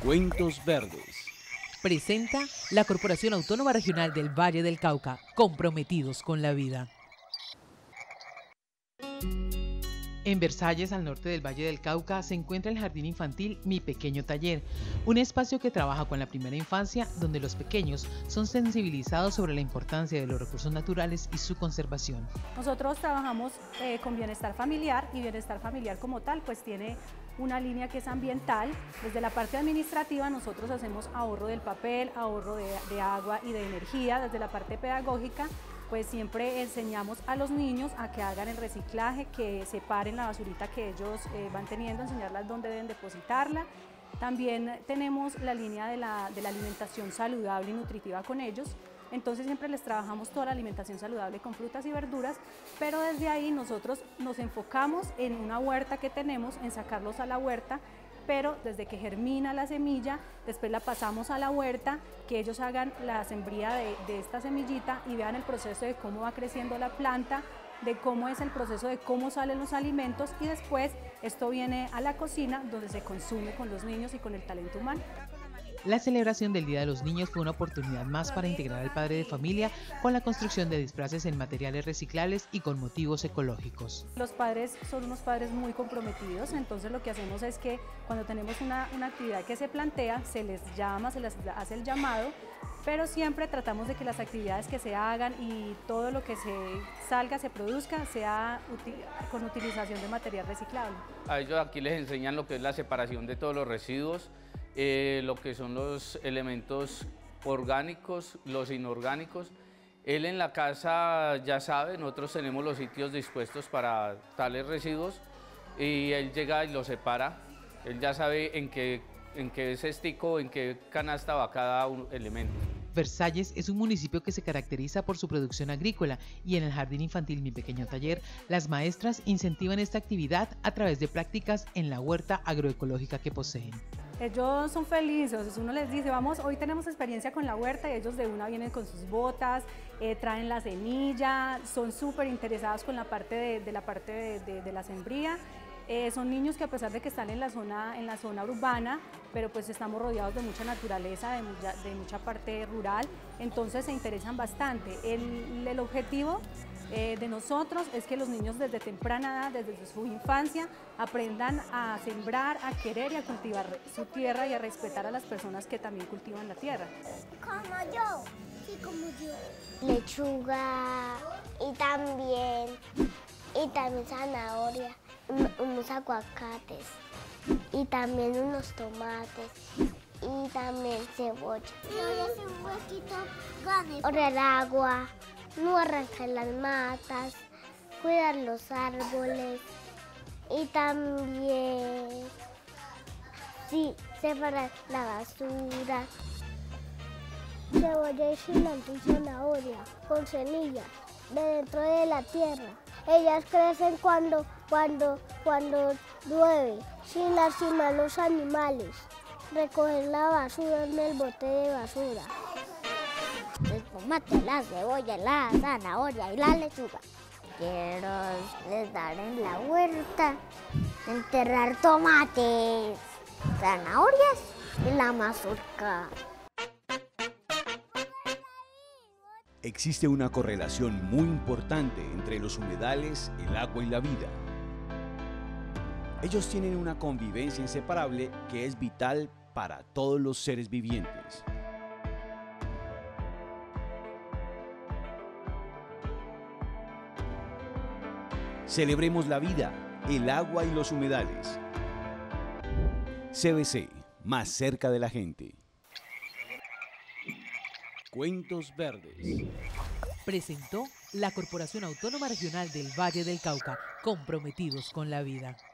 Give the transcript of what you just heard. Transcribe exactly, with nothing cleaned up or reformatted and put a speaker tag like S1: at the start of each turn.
S1: Cuentos Verdes.
S2: Presenta la Corporación Autónoma Regional del Valle del Cauca, comprometidos con la vida. En Versalles, al norte del Valle del Cauca, se encuentra el Jardín Infantil Mi Pequeño Taller, un espacio que trabaja con la primera infancia, donde los pequeños son sensibilizados sobre la importancia de los recursos naturales y su conservación.
S3: Nosotros trabajamos eh, con bienestar familiar, y bienestar familiar como tal pues tiene una línea que es ambiental. Desde la parte administrativa nosotros hacemos ahorro del papel, ahorro de, de agua y de energía. Desde la parte pedagógica pues siempre enseñamos a los niños a que hagan el reciclaje, que separen la basurita que ellos eh, van teniendo, enseñarlas dónde deben depositarla. También tenemos la línea de la, de la alimentación saludable y nutritiva con ellos. Entonces siempre les trabajamos toda la alimentación saludable con frutas y verduras, pero desde ahí nosotros nos enfocamos en una huerta que tenemos, en sacarlos a la huerta, pero desde que germina la semilla, después la pasamos a la huerta, que ellos hagan la sembría de, de esta semillita y vean el proceso de cómo va creciendo la planta, de cómo es el proceso de cómo salen los alimentos, y después esto viene a la cocina donde se consume con los niños y con el talento humano.
S2: La celebración del Día de los Niños fue una oportunidad más para integrar al padre de familia con la construcción de disfraces en materiales reciclables y con motivos ecológicos.
S3: Los padres son unos padres muy comprometidos, entonces lo que hacemos es que cuando tenemos una, una actividad que se plantea, se les llama, se les hace el llamado, pero siempre tratamos de que las actividades que se hagan y todo lo que se salga, se produzca, sea util, con utilización de material reciclable.
S4: A ellos aquí les enseñan lo que es la separación de todos los residuos, Eh, lo que son los elementos orgánicos, los inorgánicos. Él en la casa ya sabe, nosotros tenemos los sitios dispuestos para tales residuos y él llega y los separa. Él ya sabe en qué, en qué cestico, en qué canasta va cada un elemento.
S2: Versalles es un municipio que se caracteriza por su producción agrícola, y en el Jardín Infantil Mi Pequeño Taller, las maestras incentivan esta actividad a través de prácticas en la huerta agroecológica que poseen.
S3: Ellos son felices, uno les dice, vamos, hoy tenemos experiencia con la huerta, y ellos de una vienen con sus botas, eh, traen la semilla, son súper interesados con la parte de, de la parte de, de, de la sembría. Eh, son niños que, a pesar de que están en la zona, en la zona urbana, pero pues estamos rodeados de mucha naturaleza, de mucha, de mucha parte rural, entonces se interesan bastante. El, el objetivo eh, de nosotros es que los niños desde temprana edad, desde su infancia, aprendan a sembrar, a querer y a cultivar su tierra y a respetar a las personas que también cultivan la tierra.
S5: Como yo, sí, como yo. Lechuga y también, y también zanahoria. Unos aguacates y también unos tomates y también cebolla. Ahorrar el agua, no arrancar las matas, cuidar los árboles y también sí, separar la basura. Cebolla y cilantro y zanahoria con semillas de dentro de la tierra. Ellas crecen cuando, cuando, cuando llueve, sin lastimar los animales. Recoger la basura en el bote de basura. El tomate, la cebolla, la zanahoria y la lechuga. Quiero estar en la huerta, enterrar tomates, zanahorias y la mazorca.
S1: Existe una correlación muy importante entre los humedales, el agua y la vida. Ellos tienen una convivencia inseparable que es vital para todos los seres vivientes. Celebremos la vida, el agua y los humedales. C B C, más cerca de la gente. Cuentos Verdes.
S2: Presentó la Corporación Autónoma Regional del Valle del Cauca, comprometidos con la vida.